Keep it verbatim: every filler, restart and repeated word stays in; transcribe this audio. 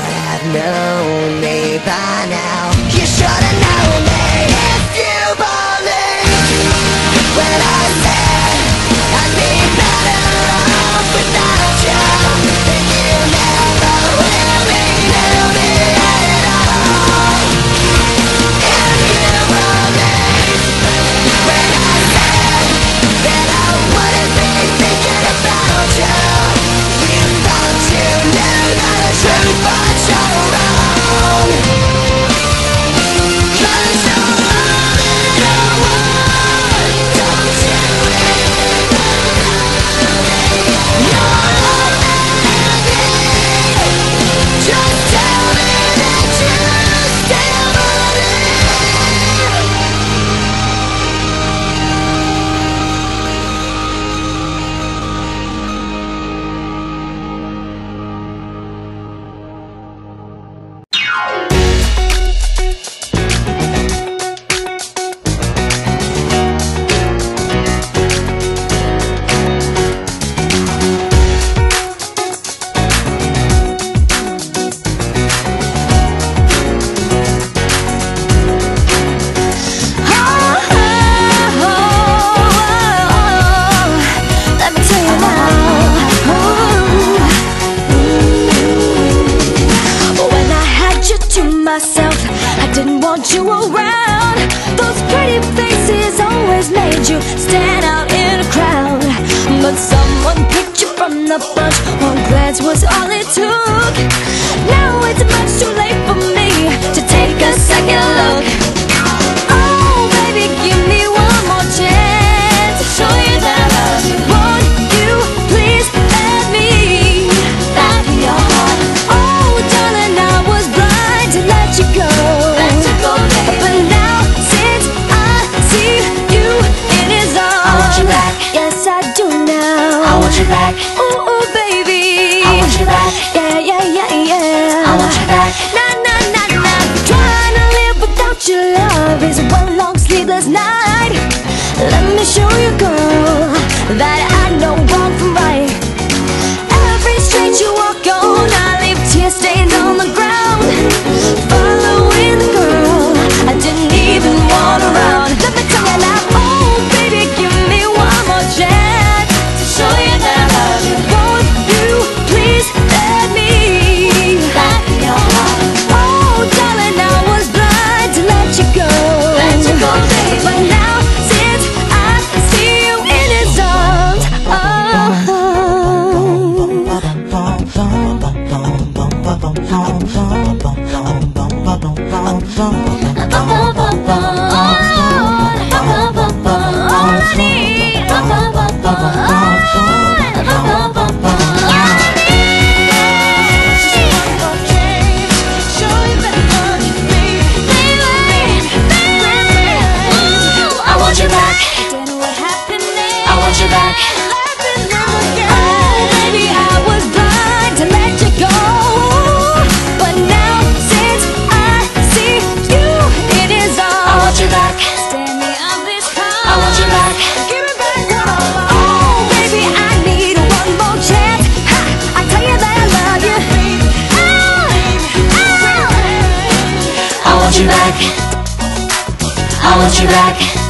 should have known me by now. You should have known me if you believed when I said I'd be better off without you. That you never really knew me at all. If you believed when I said that I wouldn't be thinking about you, you thought you knew the truth, but you're wrong. 'Cause you're all that I want. Don't you even know me? You're all that I need. Just tell me that you still believe. Myself, I didn't want you around. Those pretty faces always made you stand out in a crowd. But someone picked you from the bunch. One glance was all it took. Now it's much too late for me to take a second look. Oh baby, give me one more chance to show you that I love you. Won't you please let me back in your heart? Oh darling, I was blind to let you go. Let you go, baby. But now since I see you in his arms, I want you back. Yes, I do now. I want you back. Ooh, ooh baby, I want you back. Yeah, yeah, yeah, yeah. I want you back. Nah, nah, nah, nah. Trying to live without your love is one long sleepless night. Let me show you, girl, that I know wrong from right. Every street you walk on, I leave tear stains on the ground. Following the girl I didn't even want around. Let me tell you now, oh baby, give me one more chance to show you that I love you. Won't you please let me back in your heart? Oh darling, I was blind to let you go. Let you go, baby. But now since I see you in his arms, oh. I want you back. I want you back. Oh baby, I was blind to let you go. But now since I see you in his arms, I want you back. Stand me on this car. I want you back. Give me back what I lost. Oh baby, I need one more chance. Ha! I tell you that I love you. Oh, oh. I want you back. I want you back.